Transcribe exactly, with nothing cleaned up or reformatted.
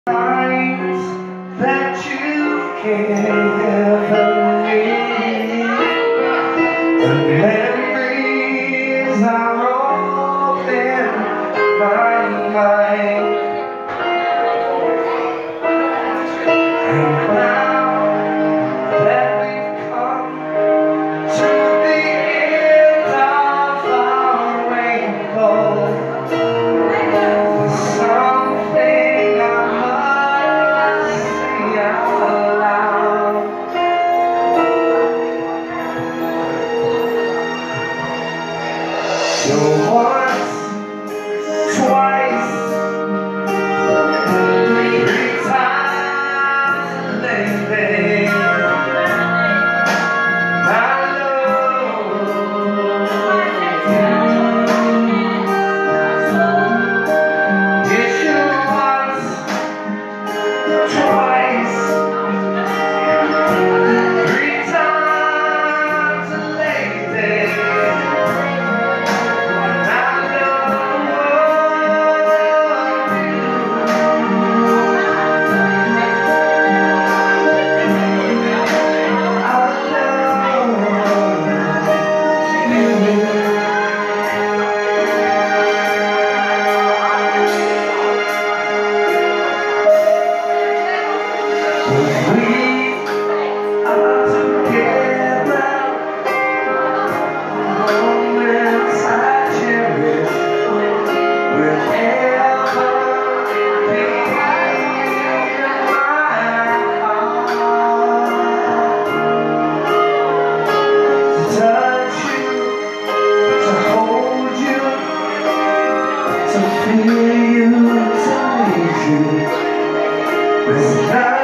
Times that you've given me, the memories are all in my mind, and now that we've come to the end of our rainbow, there's something I must say out loud. So once, twice, three times lately, I know it's you once, twice, three times lately. To feel you, to need you, there's